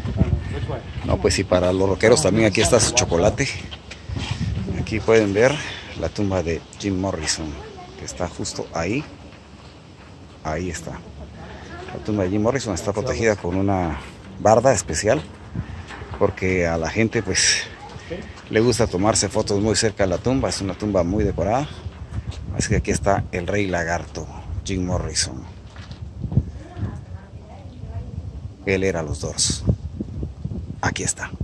No, pues sí, para los rockeros también aquí está su chocolate. Aquí pueden ver la tumba de Jim Morrison, que está justo ahí. Ahí está. La tumba de Jim Morrison está protegida con una barda especial, porque a la gente pues le gusta tomarse fotos muy cerca de la tumba. Es una tumba muy decorada. Así que aquí está el rey lagarto, Jim Morrison. Él era los Doors. Aquí está.